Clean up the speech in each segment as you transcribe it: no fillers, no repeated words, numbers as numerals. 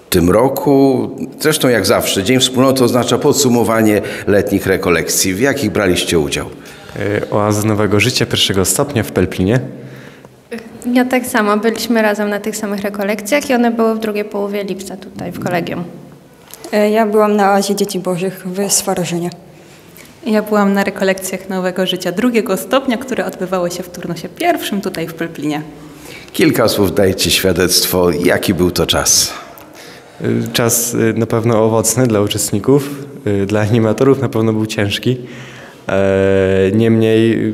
tym roku, zresztą jak zawsze, Dzień Wspólnoty oznacza podsumowanie letnich rekolekcji. W jakich braliście udział? Oaza Nowego Życia pierwszego stopnia w Pelplinie. Ja tak samo, byliśmy razem na tych samych rekolekcjach i one były w drugiej połowie lipca tutaj w kolegium. Ja byłam na Oazie Dzieci Bożych w Swarożynie. Ja byłam na rekolekcjach Nowego Życia drugiego stopnia, które odbywały się w turnusie pierwszym tutaj w Pelplinie. Kilka słów dajcie świadectwo, jaki był to czas. Czas na pewno owocny dla uczestników, dla animatorów na pewno był ciężki. Niemniej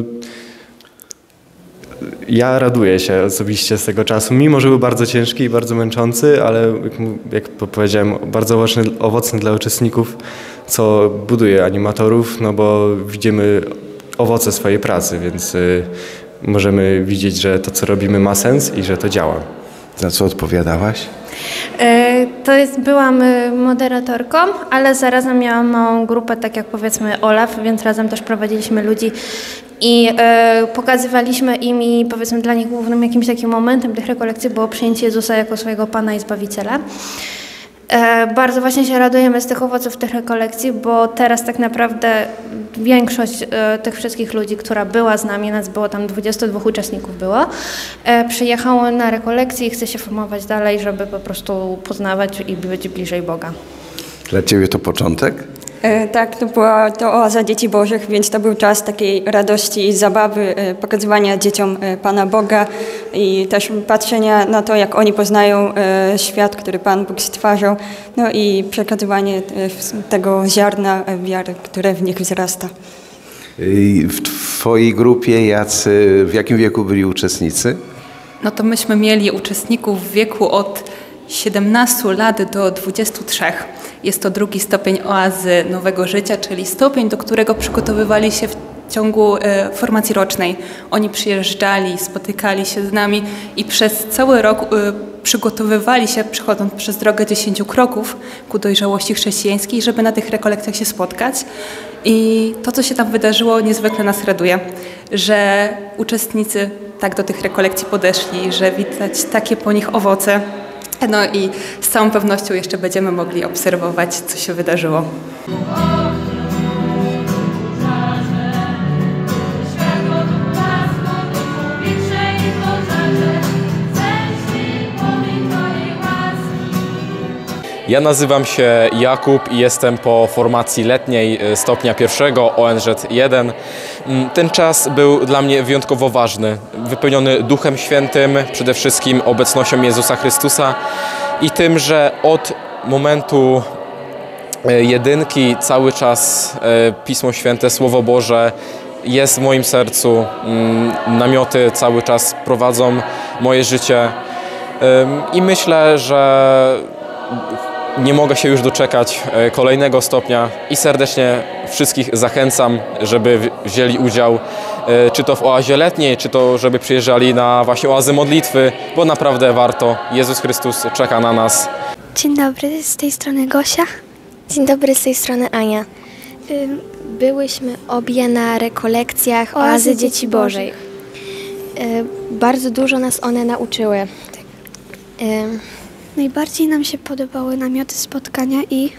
ja raduję się osobiście z tego czasu, mimo że był bardzo ciężki i bardzo męczący, ale jak powiedziałem, bardzo owocny dla uczestników, co buduje animatorów, no bo widzimy owoce swojej pracy, więc możemy widzieć, że to, co robimy, ma sens i że to działa. Za co odpowiadałaś? Byłam moderatorką, ale zarazem miałam małą grupę, tak jak powiedzmy Olaf, więc razem też prowadziliśmy ludzi i pokazywaliśmy im i powiedzmy dla nich głównym jakimś takim momentem tych rekolekcji było przyjęcie Jezusa jako swojego Pana i Zbawiciela. Bardzo właśnie się radujemy z tych owoców tych rekolekcji, bo teraz tak naprawdę większość tych wszystkich ludzi, która była z nami, nas było tam 22 uczestników przyjechało na rekolekcje i chce się formować dalej, żeby po prostu poznawać i być bliżej Boga. Dla Ciebie to początek? Tak, to była to Oaza Dzieci Bożych, więc to był czas takiej radości i zabawy, pokazywania dzieciom Pana Boga i też patrzenia na to, jak oni poznają świat, który Pan Bóg stwarzał, no i przekazywanie tego ziarna wiary, które w nich wzrasta. W Twojej grupie w jakim wieku byli uczestnicy? No to myśmy mieli uczestników w wieku od 17 lat do 23. Jest to drugi stopień Oazy Nowego Życia, czyli stopień, do którego przygotowywali się w ciągu formacji rocznej. Oni przyjeżdżali, spotykali się z nami i przez cały rok przygotowywali się, przechodząc przez drogę 10 kroków ku dojrzałości chrześcijańskiej, żeby na tych rekolekcjach się spotkać. I to, co się tam wydarzyło, niezwykle nas raduje, że uczestnicy tak do tych rekolekcji podeszli, że widać takie po nich owoce. No i z całą pewnością jeszcze będziemy mogli obserwować, co się wydarzyło. Ja nazywam się Jakub i jestem po formacji letniej stopnia pierwszego ONZ-1. Ten czas był dla mnie wyjątkowo ważny, wypełniony Duchem Świętym, przede wszystkim obecnością Jezusa Chrystusa i tym, że od momentu jedynki cały czas Pismo Święte, Słowo Boże jest w moim sercu. Namioty cały czas prowadzą moje życie i myślę, że nie mogę się już doczekać kolejnego stopnia i serdecznie wszystkich zachęcam, żeby wzięli udział czy to w oazie letniej, czy to żeby przyjeżdżali na właśnie oazy modlitwy, bo naprawdę warto. Jezus Chrystus czeka na nas. Dzień dobry, z tej strony Gosia. Dzień dobry, z tej strony Ania. Byłyśmy obie na rekolekcjach Oazy Dzieci Bożej. Bardzo dużo nas one nauczyły. Najbardziej nam się podobały namioty spotkania i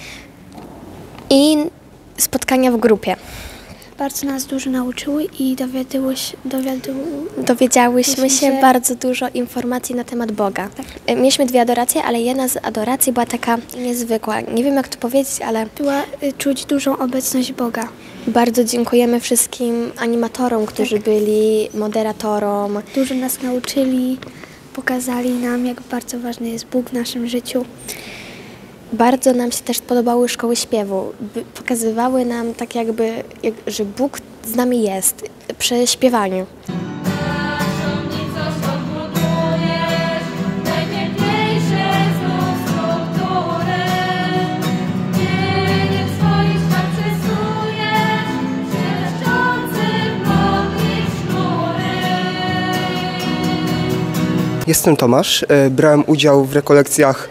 spotkania w grupie. Bardzo nas dużo nauczyły i dowiedziałyśmy się bardzo dużo informacji na temat Boga. Tak. Mieliśmy 2 adoracje, ale jedna z adoracji była taka niezwykła. Nie wiem, jak to powiedzieć, ale była czuć dużą obecność Boga. Bardzo dziękujemy wszystkim animatorom, którzy byli, moderatorom. Dużo nas nauczyli, pokazali nam, jak bardzo ważny jest Bóg w naszym życiu. Bardzo nam się też podobały szkoły śpiewu. Pokazywały nam tak jakby, że Bóg z nami jest przy śpiewaniu. Jestem Tomasz, brałem udział w rekolekcjach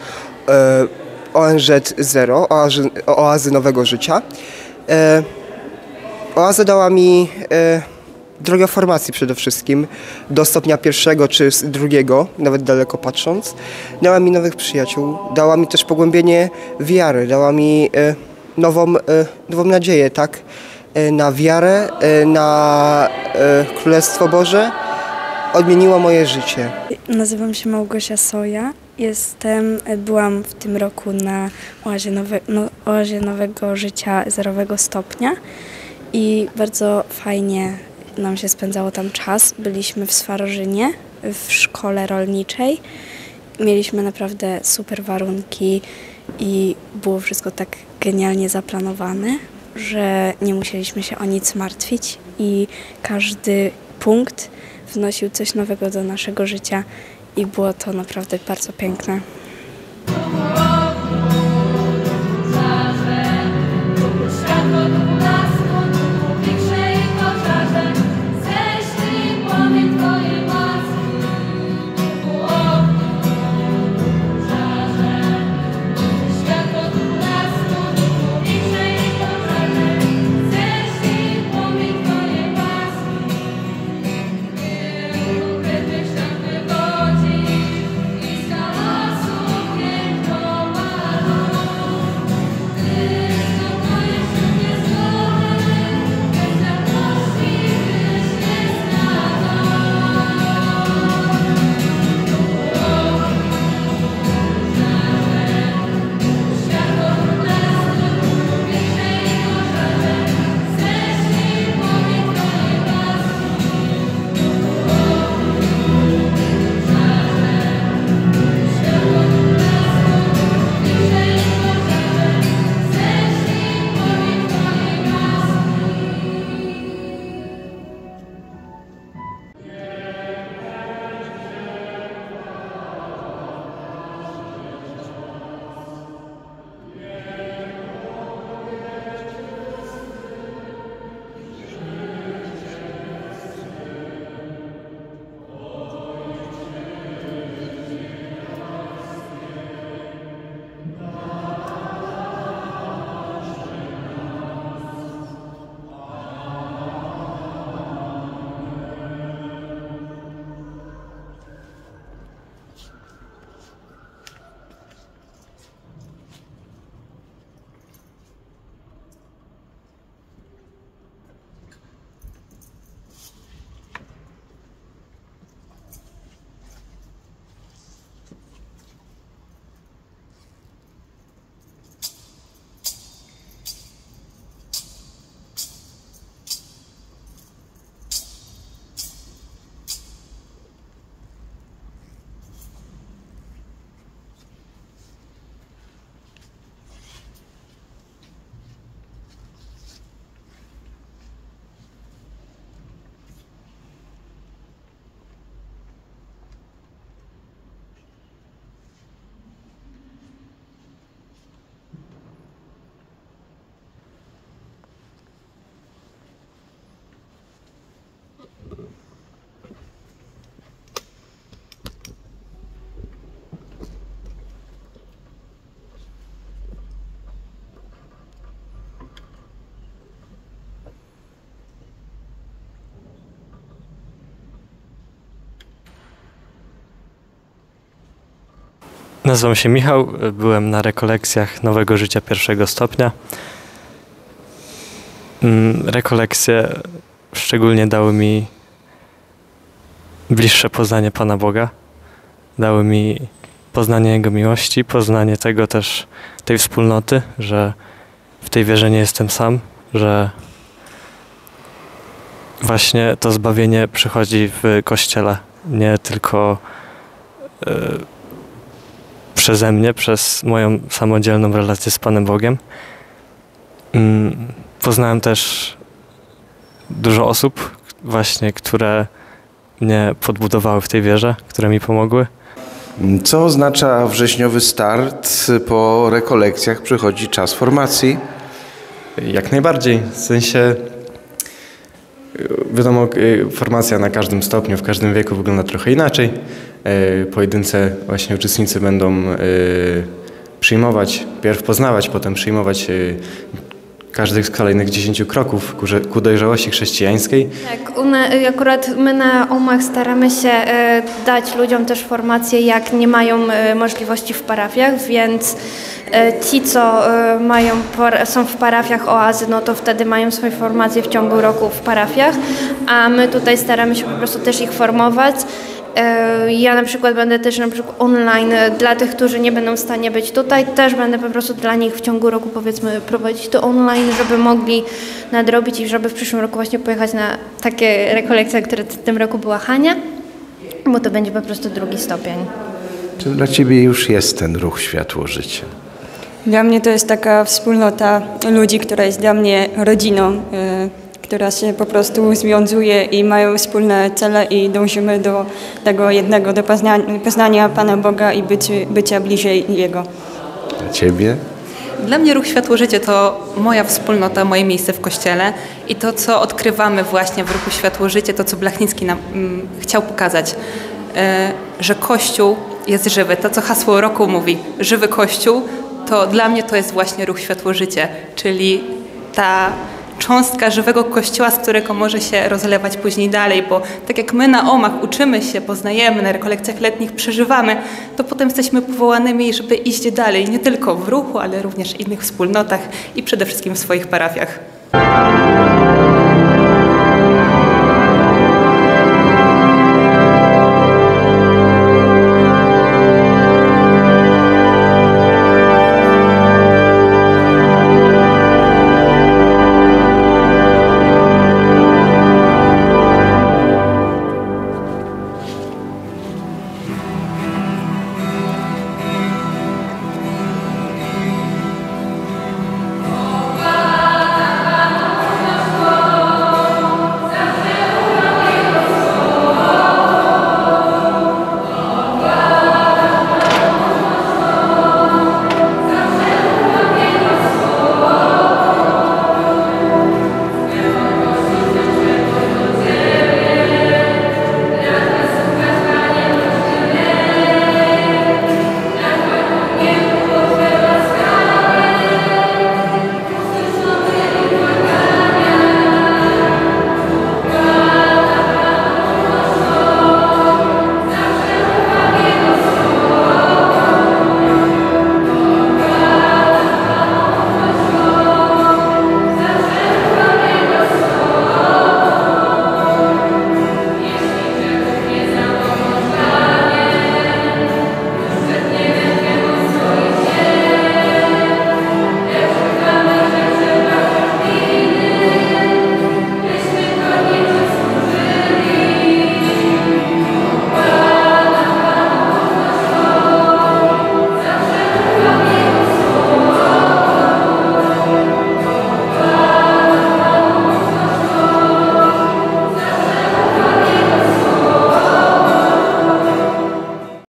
ONZ-0, Oazy Nowego Życia. Oaza dała mi droga formacji przede wszystkim, do stopnia 1. czy 2, nawet daleko patrząc. Dała mi nowych przyjaciół, dała mi też pogłębienie wiary, dała mi nową nadzieję, tak? Na wiarę, na Królestwo Boże. Odmieniła moje życie. Nazywam się Małgosia Soja. Byłam w tym roku na oazie Nowego Życia 0 stopnia i bardzo fajnie nam się spędzało tam czas. Byliśmy w Swarożynie, w szkole rolniczej. Mieliśmy naprawdę super warunki i było wszystko tak genialnie zaplanowane, że nie musieliśmy się o nic martwić i każdy punkt wnosił coś nowego do naszego życia i było to naprawdę bardzo piękne. Nazywam się Michał, byłem na rekolekcjach Nowego Życia 1 stopnia. Rekolekcje szczególnie dały mi bliższe poznanie Pana Boga. Dały mi poznanie Jego miłości, poznanie tego też, tej wspólnoty, że w tej wierze nie jestem sam, że właśnie to zbawienie przychodzi w Kościele, nie tylko przeze mnie, przez moją samodzielną relację z Panem Bogiem. Poznałem też dużo osób właśnie, które mnie podbudowały w tej wierze, które mi pomogły. Co oznacza wrześniowy start? Po rekolekcjach przychodzi czas formacji? Jak najbardziej. W sensie, wiadomo, formacja na każdym stopniu, w każdym wieku wygląda trochę inaczej. Pojedyncze właśnie uczestnicy będą przyjmować, pierw poznawać, potem przyjmować każdych z kolejnych 10 kroków ku dojrzałości chrześcijańskiej. Tak, akurat my na OMach staramy się dać ludziom też formacje, jak nie mają możliwości w parafiach, więc ci, co są w parafiach oazy, no to wtedy mają swoje formacje w ciągu roku w parafiach, a my tutaj staramy się po prostu też ich formować. Ja na przykład będę też online dla tych, którzy nie będą w stanie być tutaj, też będę po prostu dla nich w ciągu roku powiedzmy prowadzić to online, żeby mogli nadrobić i żeby w przyszłym roku właśnie pojechać na takie rekolekcje, które w tym roku była Hania, bo to będzie po prostu drugi stopień. Czy dla Ciebie już jest ten ruch Światło Życie? Dla mnie to jest taka wspólnota ludzi, która jest dla mnie rodziną, która się po prostu związuje i mają wspólne cele i dążymy do tego jednego, do poznania Pana Boga i bycia bliżej Jego. Dla Ciebie? Dla mnie ruch Światło Życie to moja wspólnota, moje miejsce w Kościele i to, co odkrywamy właśnie w ruchu Światło Życie, to, co Blachnicki nam chciał pokazać, że Kościół jest żywy. To, co hasło roku mówi, żywy Kościół, to dla mnie to jest właśnie ruch Światło Życie, czyli ta cząstka żywego Kościoła, z którego może się rozlewać później dalej, bo tak jak my na OMach uczymy się, poznajemy, na rekolekcjach letnich przeżywamy, to potem jesteśmy powołanymi, żeby iść dalej, nie tylko w ruchu, ale również w innych wspólnotach i przede wszystkim w swoich parafiach.